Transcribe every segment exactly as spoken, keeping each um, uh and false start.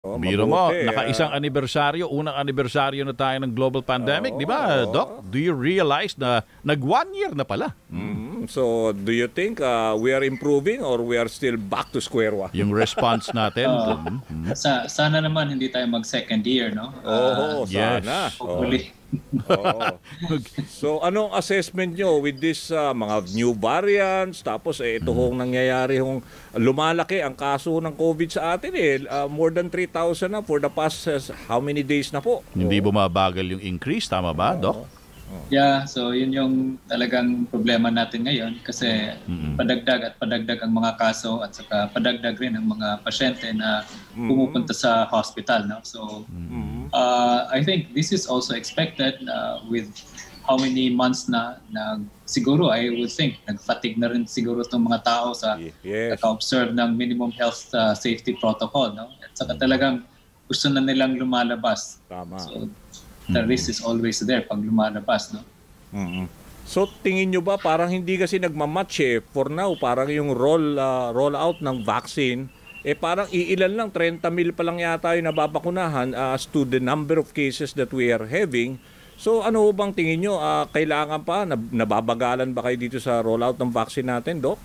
Oh, Biro mo, mabuti, nakaisang ah. anibersaryo, unang anibersaryo na tayo ng global pandemic, Oo, di ba, oo. Doc? Do you realize na nag-one year na pala? Mm, so, do you think uh, we are improving or we are still back to square one? Yung response natin. Oo. mm, mm. Sa, sana naman hindi tayo mag-second year, no? Oo, Ah, yes. sana. Oo. hopefully. Oo. So, anong assessment nyo with this uh, mga new variants? Tapos, eh, ito hong nangyayari hong lumalaki ang kaso ng COVID sa atin eh. Uh, more than three thousand na for the past uh, how many days na po? Hindi bumabagal yung increase, tama ba, Doc? Yeah, so yun yung talagang problema natin ngayon kasi padagdag at padagdag ang mga kaso at saka padagdag rin ang mga pasyente na pumupunta sa hospital, no? So uh, I think this is also expected uh, with how many months na, na siguro I would think nag-fatigue na rin siguro itong mga tao sa Yes. naka-observe ng minimum health uh, safety protocol, no? At saka talagang gusto na nilang lumalabas. Tama. So the risk is always there pag lumalabas, no? Mm-mm. So tingin nyo ba parang hindi kasi nagmamatch eh for now, parang yung roll uh, roll out ng vaccine eh parang iilan lang, thirty mil pa lang yata yung nababakunahan uh, as to the number of cases that we are having. So ano ho bang tingin nyo, uh, kailangan pa, nab- nababagalan ba kayo dito sa rollout ng vaccine natin, Doc?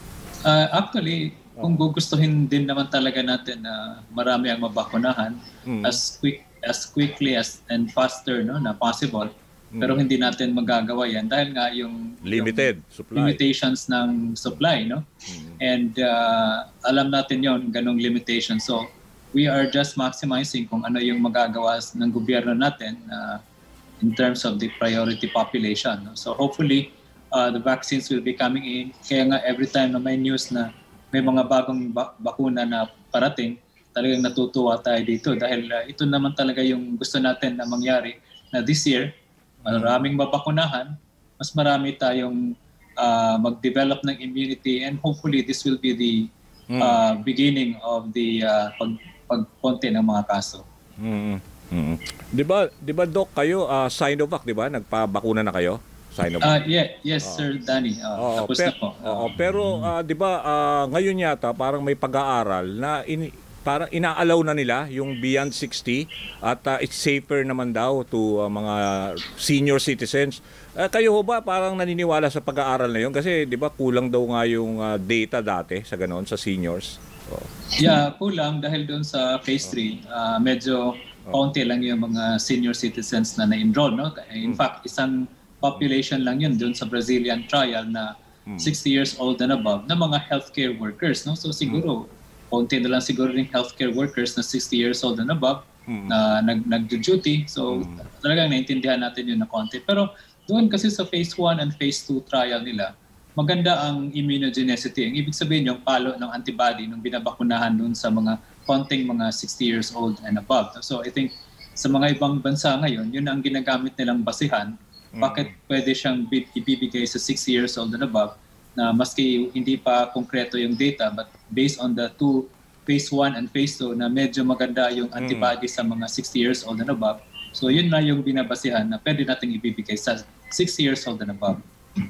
Uh, actually, kung gugustuhin din naman talaga natin na marami ang mabakunahan Mm. as quick as quickly as and faster, no, na possible. Pero hindi natin magagawa yan dahil nga yung Limited yung supply. limitations ng supply, no? And uh, alam natin yon ganong limitation. So we are just maximizing kung ano yung magagawa ng gobyerno natin uh, in terms of the priority population, no? So hopefully uh, the vaccines will be coming in. Kaya nga every time na may news na may mga bagong ba- bakuna na parating, talagang natutuwa tayo dito dahil uh, ito naman talaga yung gusto natin na mangyari na this year, maraming mabakunahan, mas marami tayong uh, mag-develop ng immunity and hopefully this will be the uh, beginning of the uh, pag pagkonti ng mga kaso. Mm-hmm. Mm-hmm. 'Di ba, 'di ba Doc, kayo uh, Sinovac, 'di ba? Nagpabakuna na kayo? Sinovac. Uh, yeah, yes Sir Danny, uh, Oo, tapos pe- na po. oo, pero ah, 'di ba ah, ngayon yata parang may pag-aaral na in, parang inaalaw na nila yung beyond sixty at ah, it's safer naman daw to ah, mga senior citizens. Ah, kayo ho ba parang naniniwala sa pag-aaral na yun? Kasi 'di ba kulang daw nga yung ah, data dati sa ganoon sa seniors. Oo. Yeah, kulang dahil doon sa phase three, uh, medyo kaunti lang yung mga senior citizens na na-enroll, no? In fact, isang population lang yun doon sa Brazilian trial na sixty years old and above na mga healthcare workers, no? So siguro kaunti na lang siguro ring healthcare workers na sixty years old and above na nag nag-duty. So talagang naintindihan natin yun na konti. Pero doon kasi sa phase one and phase two trial nila, maganda ang immunogenicity. Ang ibig sabihin yung palo ng antibody nung binabakunahan doon sa mga konting mga sixty years old and above. So I think sa mga ibang bansa ngayon, yun ang ginagamit nilang basihan. Bakit pwede siyang bi- ibibigay sa sixty years old and above na maski hindi pa konkreto yung data but based on the two, phase one and phase two na medyo maganda yung antibody sa mga sixty years old and above. So yun na yung binabasihan na pwede nating ibibigay sa sixty years old and above.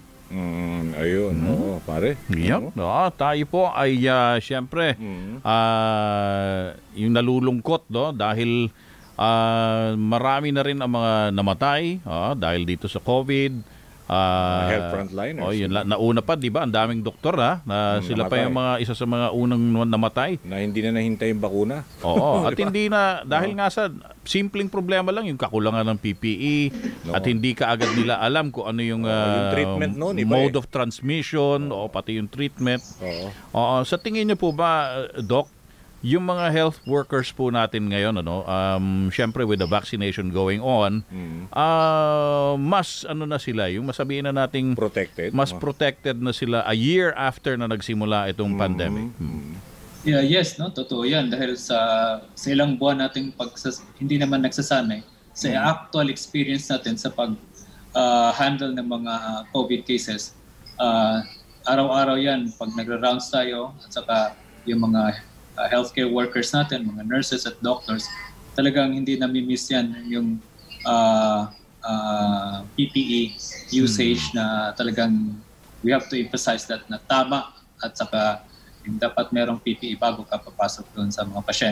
Mm, ayun, oo, pare. Yep. No, tayo po ay uh, siyempre ah, yung nalulungkot, no, dahil ah, marami na rin ang mga namatay ah, dahil dito sa COVID. Ah, Health frontliners. Oh, yun, la- nauna pa, 'di ba? Ang daming doktor ha, na Mm, sila pa namatay. yung mga isa sa mga unang namatay. Na hindi na nahintay yung bakuna. Oo, at hindi na dahil nga sa simpleng problema lang yung kakulangan ng P P E at hindi ka agad nila alam kung ano yung, Oo, yung ah, treatment nun, iba mode eh. of transmission o pati yung treatment. Oo. Oo, sa tingin niyo po ba, uh, Doc, yung mga health workers po natin ngayon, ano, um, syempre with the vaccination going on, ah, mas ano na sila, yung masabihin na nating Protected. mas Oo. protected na sila a year after na nagsimula itong pandemic. Hmm. Yeah, yes, no, totoo 'yan dahil sa sa ilang buwan nating pag hindi naman nagsasanay sa actual experience natin sa pag ah, handle ng mga ah, COVID cases. Ah, araw-araw 'yan pag nagra-rounds tayo at saka yung mga ah, healthcare workers natin, mga nurses at doctors, talagang hindi nami-miss 'yan yung ah, ah, P P E usage na talagang we have to emphasize that na tama at saka dapat merong P P E bago ka papasok doon sa mga pasyente.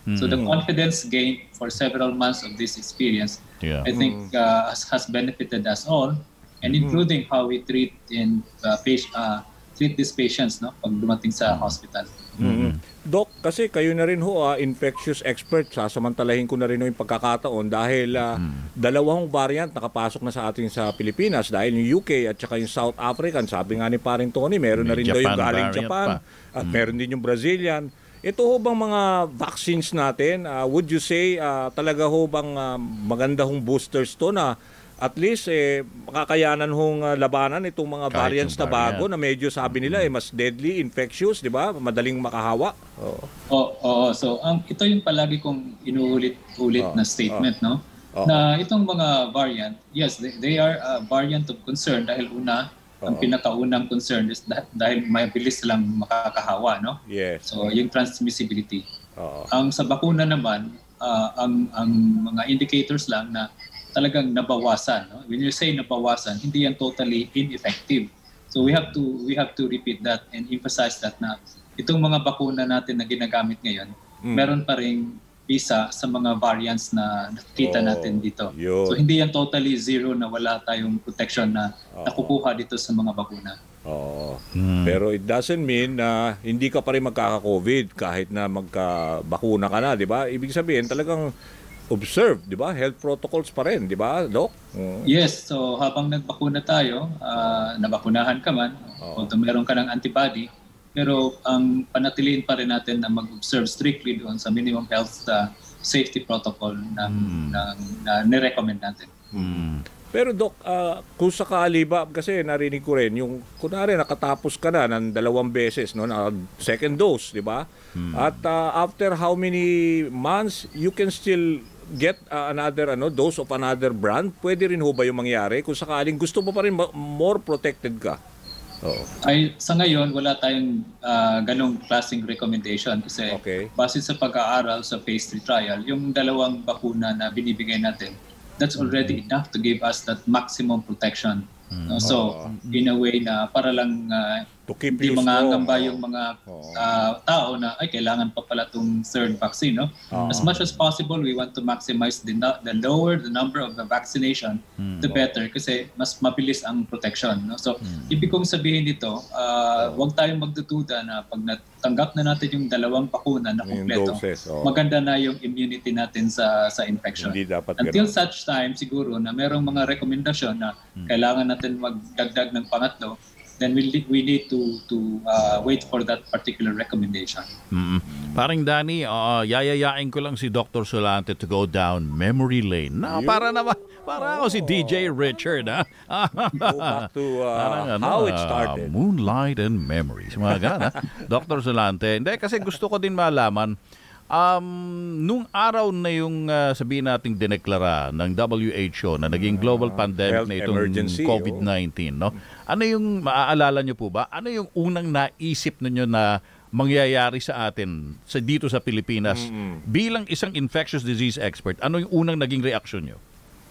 So the confidence gained for several months of this experience, Yeah. I think uh, has, has benefited us all, and including how we treat in uh, patient, uh, treat these patients, no, pag dumating sa hospital. Mhm. Doc, kasi kayo na rin ho, ah, infectious expert, sasamantalahin ko na rin ho yung pagkakataon dahil ah, dalawang variant nakapasok na sa atin sa Pilipinas dahil yung U K at saka yung South African. Sabi nga ni paring Tony, meron na May rin daw yung Japan galing variant Japan pa. at meron din yung Brazilian. Ito ho bang mga vaccines natin, ah, would you say ah, talaga ho bang ah, maganda hong boosters to na at least eh, makakayanan hong ah, labanan itong mga Kahit variants yung na bago variant. na medyo sabi nila eh, mas deadly, infectious, di ba? Madaling makahawa. Oo. Oo, oo. So, ang ito yung palagi kong inuulit-ulit Oo, na statement, no? Oo. Na itong mga variant, yes, they, they are a variant of concern dahil una, ang Oo. pinakaunang concern is dah- dahil mabilis silang makakahawa, no? Yes. So, yung transmissibility. Oo. Ang sa bakuna naman, ah, ang ang mga indicators lang na talagang nabawasan, no? When you say nabawasan, hindi yan totally ineffective. So we have to we have to repeat that and emphasize that na itong mga bakuna natin na ginagamit ngayon, Mm. meron pa ring bisa sa mga variants na nakikita Oh, natin dito. yun. So hindi yan totally zero na wala tayong protection na Oo. nakukuha dito sa mga bakuna. Oo. Hmm. Pero it doesn't mean na hindi ka pa rin magkaka-COVID kahit na magkabakuna ka na, di ba? Ibig sabihin talagang observe, di ba? Health protocols pa rin, di ba, Doc? Oo. Yes, so habang nagbakuna tayo, ah, nabakunahan ka man, Oo. although meron ka ng antibody, pero ang panatiliin pa rin natin na mag-observe strictly doon sa minimum health ah, safety protocol na, na, na nirecommend natin. Hmm. Pero Doc, ah, kung sakali ba, kasi narinig ko rin, yung kunwari nakatapos ka na ng dalawang beses, no, na second dose, di ba? At ah, after how many months, you can still get ah, another ano dose of another brand? Pwede rin ho ba yung mangyari? Kung sakaling gusto mo pa rin ma- more protected ka? Oo. Ay, sa ngayon, wala tayong ah, ganong klaseng recommendation kasi Okay. base sa pag-aaral sa phase three trial, yung dalawang bakuna na binibigay natin, that's already enough to give us that maximum protection. No? So, in a way na para lang ah, To keep hindi you mangangamba strong. yung mga Oo. ah, tao na ay kailangan pa pala itong third vaccine. No? Oo. As much as possible, we want to maximize the, nu- the lower the number of the vaccination, the better kasi mas mabilis ang protection. No? So, ibig kong sabihin dito, ah, huwag tayong magdududa na pag natanggap na natin yung dalawang bakuna na Yung kumpleto, doses, oo. maganda na yung immunity natin sa sa infection. Hindi dapat Until ganun. such time, siguro na merong mga rekomendasyon na kailangan natin magdagdag ng pangatlo, then we, we need to to uh, wait for that particular recommendation. Mm-mm. Parang Danny, uh, yayayain ko lang si Doctor Solante to go down memory lane. Na, para naman, para ako si D J Richard, ha? Go back to ah, Parang ano, how it ah, started. Moonlight and Memories. Mga ganun, ha? Doctor Solante. Hindi, kasi gusto ko din malaman, um, nung araw na yung uh, sabihin nating dineklara ng W H O na naging global pandemic health na itong emergency, COVID nineteen, no? Ano yung, maaalala nyo po ba? Ano yung unang naisip ninyo na mangyayari sa atin sa dito sa Pilipinas bilang isang infectious disease expert? Ano yung unang naging reaksyon nyo?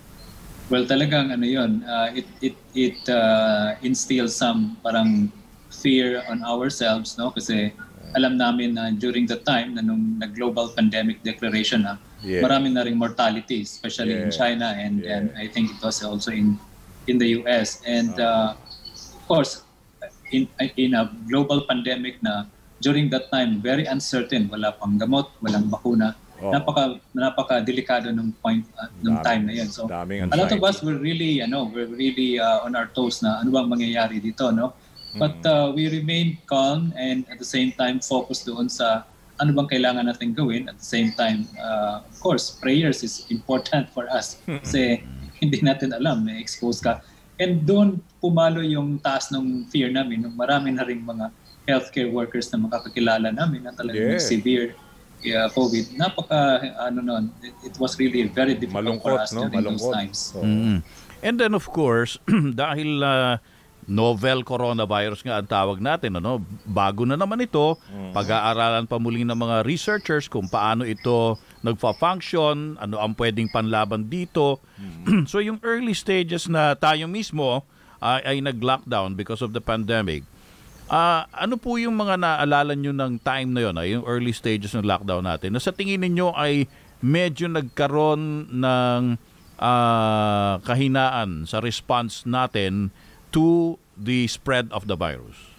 Well, talagang ano yun, uh, it it it uh, instills some parang fear on ourselves, no? Kasi alam namin na during the time na nung nag-global pandemic declaration na, Yeah. marami na ring mortality, especially in Yeah. China and Yeah. and I think it was also in in the U S. And uh, of course, in in a global pandemic na during that time very uncertain, wala pang gamot, walang bakuna. Oh. Napaka napaka delikado ng point uh, ng Daming- time na yun. So daming a lot of anxiety. us were really ano, we're really uh, on our toes na ano bang mangyayari dito, no? But uh, we remain calm and at the same time focused doon sa ano bang kailangan natin gawin. At the same time, uh, of course, prayers is important for us kasi hindi natin alam, may expose ka. And doon pumalo yung taas ng fear namin nung marami na ring mga healthcare workers na makakakilala namin na talagang Yeah. severe uh, COVID. Napaka, ano nun, it, it was really very difficult for Malungkot, us no? during those Malungkot. times. Oo. Mm. And then of course, dahil uh, novel coronavirus nga ang tawag natin, ano? Bago na naman ito, pag-aaralan pa muli ng mga researchers kung paano ito nagfa-function, ano ang pwedeng panlaban dito. So yung early stages na tayo mismo ay, ay nag-lockdown because of the pandemic. Ah, ano po yung mga naalala nyo ng time na yun, ah, yung early stages ng lockdown natin, na sa tingin ninyo ay medyo nagkaroon ng ah, kahinaan sa response natin to the spread of the virus?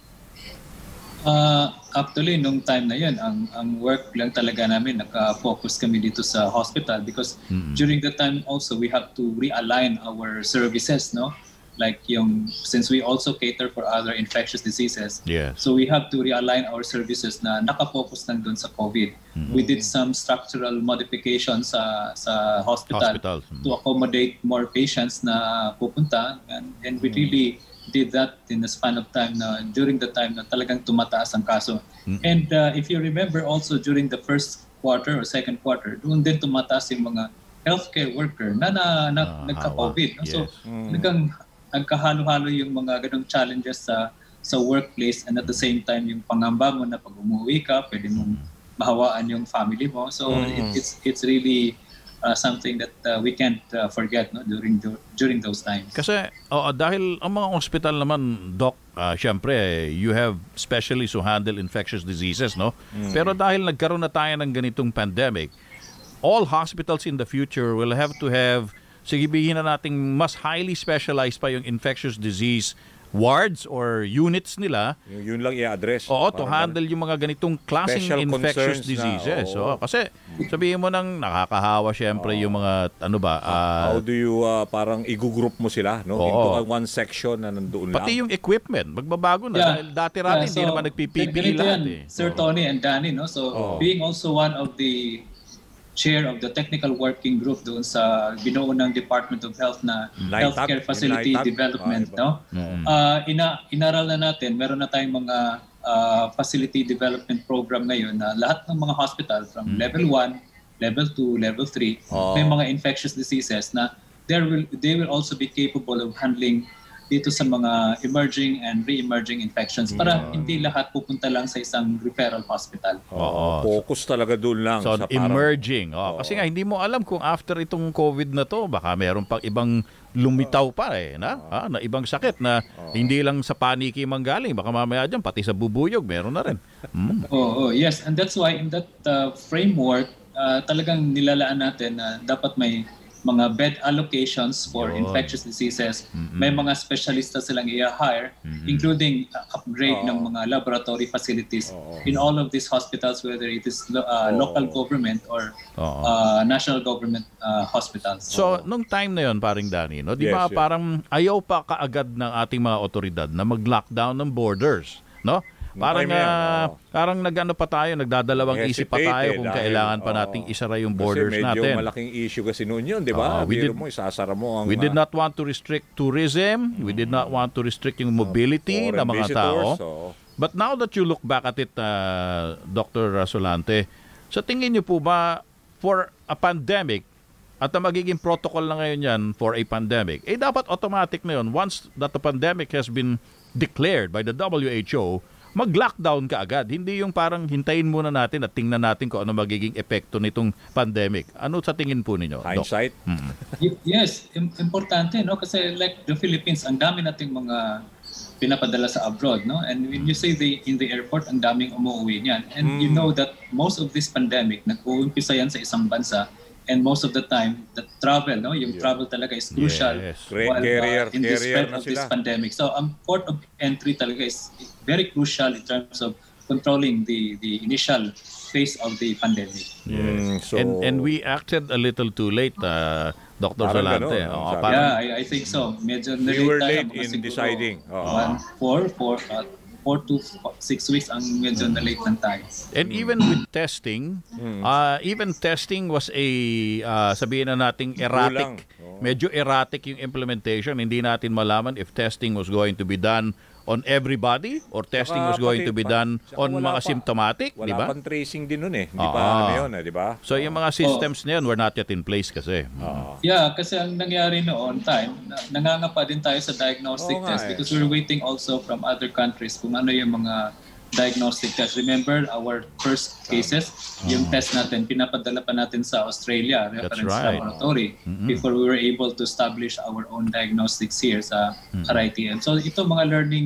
Uh, actually, nung time na yun, ang, ang work lang talaga namin, naka-focus kami dito sa hospital because mm-hmm. during the time also, we have to realign our services, no? Like yung, since we also cater for other infectious diseases, yes. so we have to realign our services na nakafocus lang dun sa COVID. Mm-hmm. We did some structural modifications sa sa hospital Hospitals. to accommodate more patients na pupunta, and, and we really did that in the span of time na during the time na talagang tumataas ang kaso. Mm-hmm. And uh, if you remember also during the first quarter or second quarter, doon din tumataas yung mga healthcare worker na, na, na uh, nagka-COVID. No? Yes. So, mm-hmm. nagkang nagkahalo-halo yung mga ganong challenges sa sa workplace, and at the same time yung pangamba mo na pag umuwi ka, pwede mong mahawaan yung family mo. So mm-hmm. it, it's it's really uh, something that uh, we can't uh, forget, no, during the, during those times. Kasi oh, dahil ang mga ospital naman, Doc, uh, syempre you have specialists who handle infectious diseases, no? Mm. Pero dahil nagkaroon na tayo ng ganitong pandemic, all hospitals in the future will have to have, sigibihin na nating mas highly specialized pa yung infectious disease wards or units nila. Yun, yun lang i-address. Oo, to handle yung mga ganitong klaseng Special infectious concerns diseases. na, oo. Oo, kasi sabihin mo nang nakakahawa syempre yung mga ano ba, ah, How do you uh, parang i-group mo sila, no? Oo. Into a one section na nandoon lang. pati yung equipment, magbabago na. Yeah. Dahil dati rati Yeah, hindi so, naman nagpi-P P E ganito lahat yan, eh. Sir Oo. Tony and Danny, no? So Oh. being also one of the chair of the technical working group doon sa binuo ng Department of Health na N I T A C, Healthcare Facility N I T A C. Development, Ah, no? Mm. Uh, ina inaral na natin, meron na tayong mga uh, facility development program ngayon na lahat ng mga hospital from Mm. level one, level two, level three, Oh. may mga infectious diseases na there will they will also be capable of handling dito sa mga emerging and re-emerging infections para hindi lahat pupunta lang sa isang referral hospital. Oo. Focus talaga doon lang. So, sa parang, emerging. Oh, kasi nga hindi mo alam kung after itong COVID na to, baka meron pang ibang lumitaw pa eh, na, ah, na ibang sakit na hindi lang sa paniki manggaling, baka mamaya dyan, pati sa bubuyog, meron na rin. Mm. Oh, oh, yes, and that's why in that uh, framework, uh, talagang nilalaan natin na dapat may mga bed allocations for Yun. infectious diseases. Mm-mm. May mga specialista silang i-hire, Mm-mm. including uh, upgrade Oo. ng mga laboratory facilities Oo. in all of these hospitals, whether it is lo- uh, Oo. local government or Oo. uh, national government uh, hospitals. So, nung time na yon, paring Danny, no, di ba Yes, yes. parang ayaw pa kaagad ng ating mga otoridad na mag-lockdown ng borders, no? Nung Parang time na yan, ah, oo. parang nagano pa tayo, nagdadalawang isip pa Hesitate tayo eh, kung dahil, kailangan pa oo. nating isara yung borders kasi medyo natin. malaking issue kasi noon yun, di ba? Oo, we Biro did- mo, isasara mo ang... We did uh, not want to restrict tourism. We did not want to restrict yung mobility ng foreign mga visitors, tao. oo. But now that you look back at it, uh, Doctor Solante, sa tingin niyo po ba for a pandemic, at ang magiging protocol na ngayon yan for a pandemic, eh dapat automatic na yun. Once that the pandemic has been declared by the W H O, mag-lockdown ka agad. Hindi yung parang hintayin muna natin at tingnan natin kung ano magiging epekto nitong pandemic. Ano sa tingin po ninyo, Doc? Hindsight. Mm. Y- yes, im- importante, no? Kasi like the Philippines, ang dami nating mga pinapadala sa abroad, no? And when you say the in the airport, ang daming umuwi niyan. And you know that most of this pandemic, nag-uumpisa yan sa isang bansa, and most of the time, the travel, no? Yung travel talaga is crucial Yes. Car- while, uh, carrier, in the carrier spread na of this sila. pandemic. So, ang port of entry talaga is very crucial in terms of controlling the the initial phase of the pandemic. Mm, so, and and we acted a little too late, uh, Doctor Parang Solante. ganun, Oo, sabi. parang, Yeah, I, I think so. Medyo We na-late were tayo, late mga in siguro deciding. Oo. One, four, four, uh, four to six weeks ang medyo na-late ng tayo. And even with testing, uh, even testing was a, uh, sabihin na nating erratic. Kulang. Oo. Medyo erratic yung implementation. Hindi natin malaman if testing was going to be done on everybody or testing was Saka going pati- to be pa- done saka on wala mga pa- symptomatic, di wala ba? pang tracing din nun eh. Hindi Ah. pa ano yun eh, di ba? So yung mga systems na yun were not yet in place kasi. Yeah, kasi ang nangyari noon time, na, nangangapa din tayo sa diagnostic Oo nga test eh. because we're waiting also from other countries kung ano yung mga diagnostic test. Remember our first cases, yung test natin, pinapadala pa natin sa Australia, reference right. laboratory, before we were able to establish our own diagnostics here sa R I T M. So ito mga learning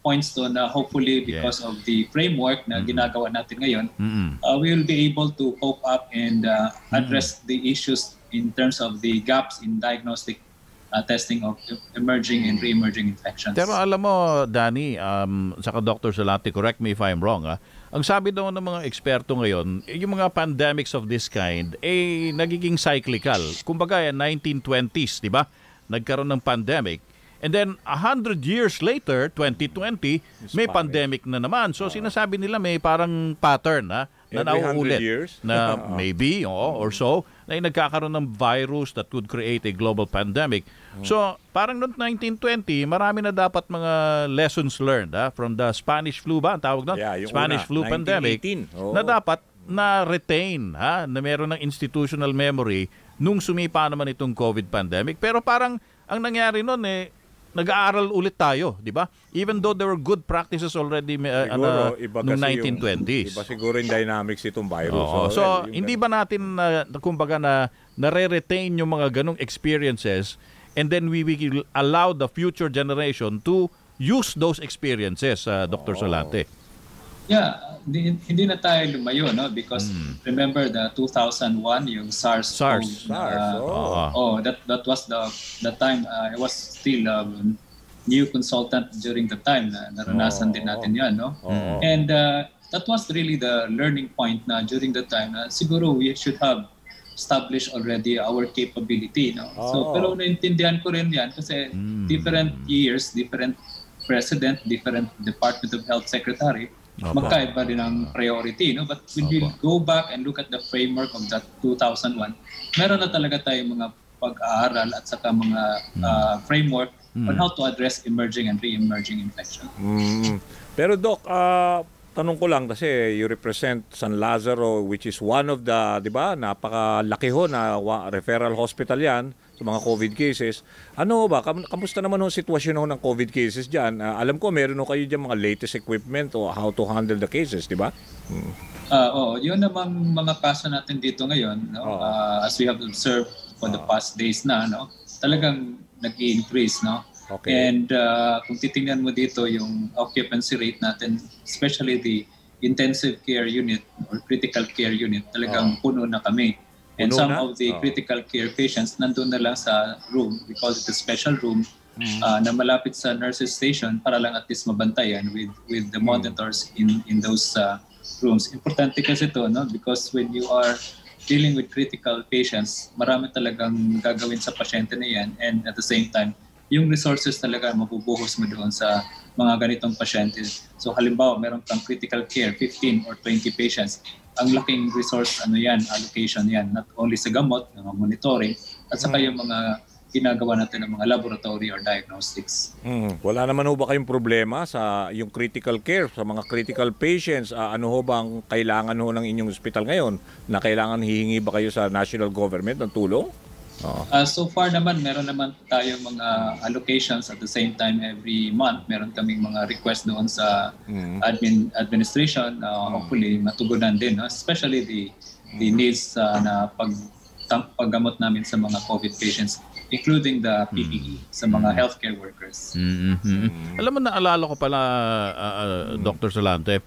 points to na hopefully because Yeah. of the framework na ginagawa natin ngayon, Mm-mm. uh, we will be able to cope up and uh, address the issues in terms of the gaps in diagnostic uh, testing of emerging and re-emerging infections. Pero alam mo, Danny, um, saka Doctor Salante, correct me if I'm wrong, ah. Ang sabi daw ng mga eksperto ngayon, eh, yung mga pandemics of this kind, eh, nagiging cyclical. Kumbaga, eh, nineteen twenties, di ba? Nagkaroon ng pandemic. And then, a hundred years later, twenty twenty, may pandemic na naman. So, sinasabi nila may parang pattern, ha? Na Every hundred nauulit. years? Na maybe, oo, or so, na nagkakaroon ng virus that could create a global pandemic. So, parang noong nineteen twenty, marami na dapat mga lessons learned ha, from the Spanish flu ba? Ang tawag doon? Yeah, yung Spanish una, flu pandemic. nineteen eighteen. Oo. Na dapat na-retain, ha, na meron ng institutional memory nung sumipa naman itong COVID pandemic. Pero parang ang nangyari noon eh, nag-aaral ulit tayo, di ba? Even though there were good practices already uh, Siguro, uh, iba noong kasi nineteen twenties. Yung, iba siguro yung dynamics itong virus. Oo. So, well, yung hindi ganun. ba natin, na kumbaga, na nare-retain yung mga ganong experiences and then we will allow the future generation to use those experiences, uh, Doctor Salante? Yeah, hindi, hindi na tayo lumayo, no? Because remember the two thousand one, yung SARS. SARS. SARS, uh, oh. Oh, that that was the the time uh, I was still a new consultant during the time na naranasan Oh. din natin 'yan, no? Oh. And uh, that was really the learning point na during the time na siguro we should have established already our capability, no? So Oh. pero naintindihan ko rin 'yan kasi different years, different president, different Department of Health Secretary, Opo. magkaiba din ang priority, no? But when we go back and look at the framework of that two thousand one, meron na talaga tayong mga pag-aaral at saka mga uh, framework on how to address emerging and re-emerging infection. Mm. Pero Doc, ah, tanong ko lang kasi you represent San Lazaro, which is one of the, di ba, napakalaki ho na wa- referral hospital yan sa mga COVID cases. Ano ba, kam- kamusta naman ho ang sitwasyon ho ng COVID cases dyan? Ah, alam ko meron ho kayo dyan mga latest equipment o how to handle the cases, di ba? Mm. Uh, oh, yun namang mga kaso natin dito ngayon, no? Oo. Uh, as we have observed for the past days na, no? Talagang nag-i-increase, no? Okay. And uh, kung titingnan mo dito yung occupancy rate natin, especially the intensive care unit or critical care unit, talagang puno na kami. And Puno some na? of the Oo. critical care patients nandun na lang sa room, we call it a special room, uh, na malapit sa nurses station para lang at least mabantayan with with the monitors in in those uh, rooms. Importante kasi ito, no? Because when you are dealing with critical patients, marami talagang gagawin sa pasyente na yan, and at the same time, yung resources talaga mabubuhos mo doon sa mga ganitong pasyente. So halimbawa, meron kang critical care, fifteen or twenty patients. Ang laking resource, ano yan, allocation yan, not only sa gamot, ng monitoring, at saka yung mga ginagawa natin ng mga laboratory or diagnostics. Mm. Wala naman ho ba kayong problema sa yung critical care, sa mga critical patients? Ah, ano ho ba ang kailangan ho ng inyong ospital ngayon? Na kailangan hihingi ba kayo sa national government ng tulong? Oo. Uh, so far naman, meron naman tayong mga allocations at the same time every month. Meron kaming mga request doon sa admin administration. Uh, hopefully matugunan din, no? Especially the the needs uh, na pag tam- paggamot namin sa mga COVID patients, including the P P E sa mga healthcare workers. Mhm. Alam mo, naalala ko pala, uh, uh, Doctor Salante,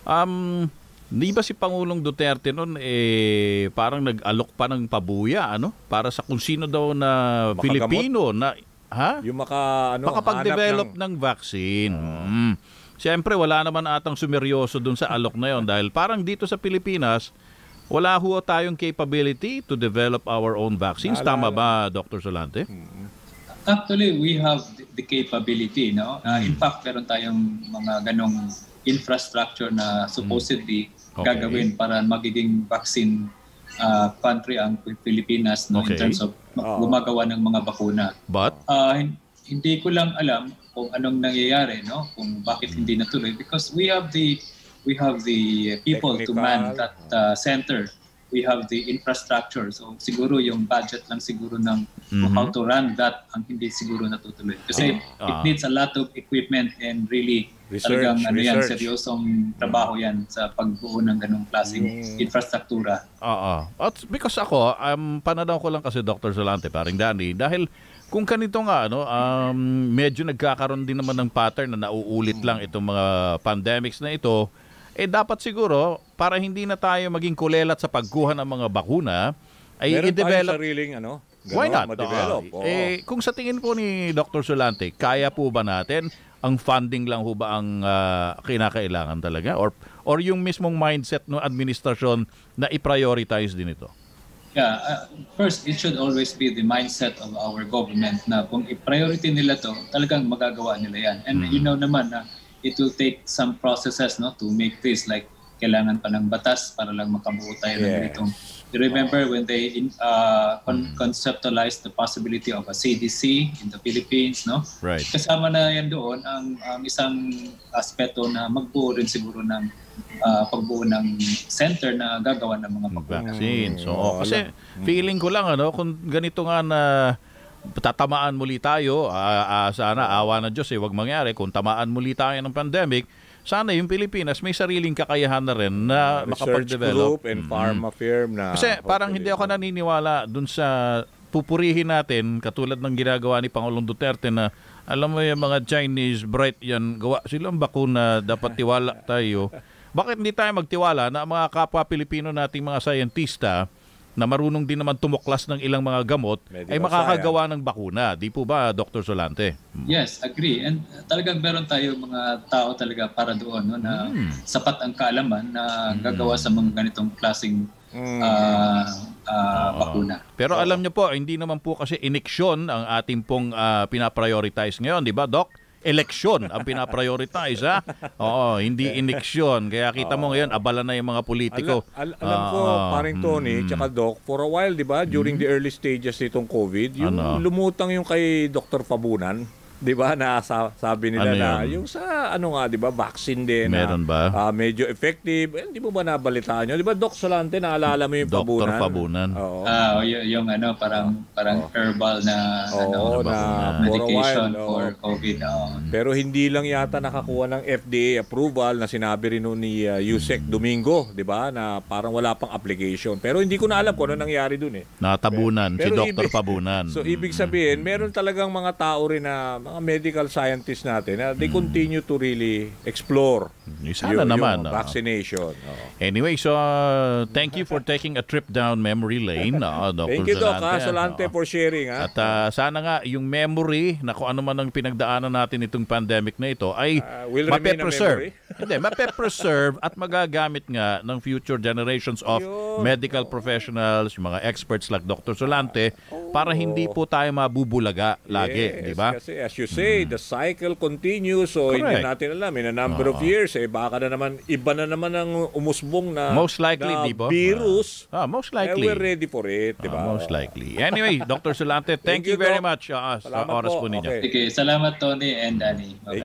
um, di ba si Pangulong Duterte noon eh parang nag-alok pa ng pabuya ano para sa kung sino daw na Makagamot? Pilipino na ha Yung maka ano makapag-develop hanap ng, ng vaccine. Mm. Siyempre wala naman atang sumeryoso dun sa alok na yon dahil parang dito sa Pilipinas wala ho tayong capability to develop our own vaccines. Tama ba, Doctor Salante? Actually, we have the- the capability, no? Uh, in fact, meron tayong mga ganong infrastructure na supposedly Okay. gagawin para magiging vaccine uh, country ang Pilipinas, no? Okay. In terms of Oo. gumagawa ng mga bakuna. But Uh, hin- hindi ko lang alam kung anong nangyayari, no? Kung bakit hindi natuloy, because we have the we have the people to man Technical. that uh, center we have the infrastructure. So siguro yung budget lang siguro ng Mhm. how to run that ang hindi siguro natutuloy. Kasi Ah. it needs a lot of equipment and really Research, talagang ano yan, research. seryosong trabaho yan sa pagbuo ng ganung klaseng Mm. infrastruktura. Oo. At because ako, um, pananaw ko lang kasi Doctor Solante, paring Danny, dahil kung kanito nga, ano, um, medyo nagkakaroon din naman ng pattern na nauulit lang itong mga pandemics na ito, eh dapat siguro, para hindi na tayo maging kulelat sa pagkuha ng mga bakuna, ay Meron tayong i-develop. sariling ano, ganon, Why not? ma-develop. Oo. Oo. Eh, kung sa tingin po ni Doctor Solante, kaya po ba natin, ang funding lang ho ba ang ah, kinakailangan talaga? Or, or yung mismong mindset ng administrasyon na i-prioritize din ito? Yeah, uh, first, it should always be the mindset of our government na kung i-priority nila to, talagang magagawa nila yan. And you know naman na it will take some processes no to make this, like kailangan pa ng batas para lang makabuo tayo ng Yes. ganitong. You remember when they in, uh, con- conceptualized the possibility of a C D C in the Philippines, no? Right. Kasama na yan doon ang, ang isang aspeto na magbuo rin siguro ng uh, pagbuo ng center na gagawa ng mga bakuna. Vaccines. Mm, Oo, kasi wala. feeling ko lang, ano, kung ganito nga na tatamaan muli tayo, ah, ah, sana awa ng Diyos eh, wag mangyari. Kung tamaan muli tayo ng pandemic, sana yung Pilipinas may sariling kakayahan na rin na Research makapag-develop. group and Mm. pharma firm na Kasi parang hindi ako naniniwala dun sa pupurihin natin, katulad ng ginagawa ni Pangulong Duterte na alam mo yung mga Chinese bright yan, gawa silang bakuna, dapat tiwala tayo. Bakit hindi tayo magtiwala na ang mga kapwa Pilipino nating mga scientista na marunong din naman tumuklas ng ilang mga gamot Medical ay makakagawa ng bakuna? Di po ba, Doctor Solante? Yes, agree. And uh, talagang meron tayo mga tao talaga para doon no, na sapat ang kaalaman na gagawa sa mga ganitong klaseng Mm. uh, uh, bakuna. Pero alam niyo po, hindi naman po kasi ineksyon ang ating pong ah, pinaprioritize ngayon, di ba, Doc? Eleksyon ang pinaprioritize, ha? Oo, hindi ineksyon. Kaya kita mo ngayon, abala na yung mga politiko. Ala- al- alam ko, Ah, paring Tony, mm, tsaka Doc, for a while, di ba, during the early stages nitong COVID, yung Ano? lumutang yung kay Doctor Fabunan, di ba, na sa- sabi nila Ano na, yun? yung sa, ano nga, di ba, vaccine din. na, Meron ba? ah, medyo effective. Eh, di mo ba nabalitaan nyo? Di ba, Doc Solante, naalala mo yung Doctor Fabunan? Fabunan. Oo. Ah, y- yung ano parang parang herbal na ano Oo, na for a medication while, for oo. COVID. oo. Pero hindi lang yata nakakuha ng F D A approval na sinabi rin nun ni uh, Yusek Domingo, 'di ba? Na parang wala pang application. Pero hindi ko na alam kung ano nangyari dun eh. Natabunan, si Pero Doctor ibig- Fabunan. So ibig sabihin, meron talagang mga tao rin na mga medical scientists natin na they continue to really explore Eh, sana yung- naman, yung ah. vaccination. Oo. Anyway, so uh, thank you for taking a trip down memory lane, uh, Doctor Thank you, Doc, ha? Solante. Solante Oo. for sharing, ha? At uh, sana nga yung memory na kung ano man ang pinagdaanan natin itong pandemic na ito ay Uh, will remain a mape-preserve. memory? Hindi, mape-preserve at magagamit nga ng future generations of Yun. medical professionals, yung mga experts like Doctor Solante, para hindi po tayo mabubulaga lagi, Yes, di ba? Kasi as you say, the cycle continues. So hindi Correct. natin alam, in a number of years, eh, baka na naman, iba na naman ang umusbong na, Most likely, na di ba? virus. Ah, most Eh, likely. we're ready for it, di Ah, ba? most likely. Anyway, Doctor Solante, thank, Thank you you, very Doc. much uh, sa Salamat oras po. po ninyo. Okay. Sige, salamat Tony and Danny. Bye-bye.